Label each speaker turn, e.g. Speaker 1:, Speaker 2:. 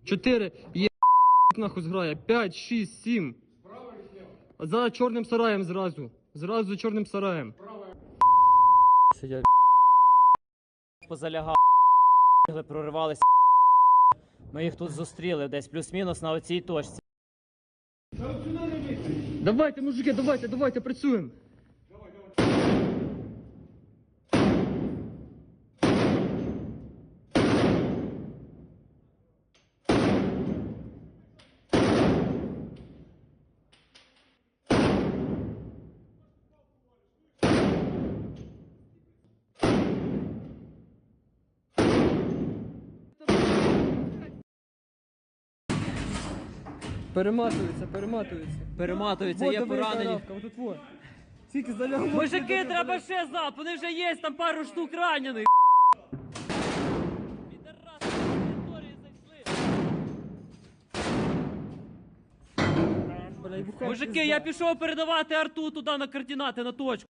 Speaker 1: 4. Є нахуй зграє. 5, 6, 7. За чорним сараєм зразу. Зразу за чорним сараєм.
Speaker 2: Сидять позалягали, проривалися. Ми їх тут зустріли десь плюс-мінус на оцій точці.
Speaker 1: Давайте, мужики, давайте, працюємо.
Speaker 2: Перематуються, є поранені.
Speaker 1: Скільки залягло.
Speaker 2: Мужики, треба ще залп, вони вже є, там пару штук ранених. Мужики, я пішов передавати арту туди на координати, на точку.